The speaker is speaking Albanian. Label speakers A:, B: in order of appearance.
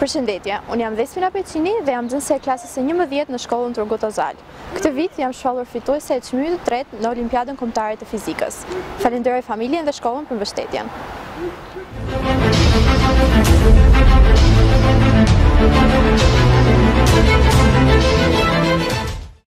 A: Përshëndetje, unë jam Dhespina Peçini dhe jam nxënëse e klasës së 11 në shkollën Turgut Ozal. Këtë vit jam shpallur fituese e çmimit të tretë në Olimpiadën Kombëtare të Fizikës. Falenderoj familjen dhe shkollën për mbështetjen.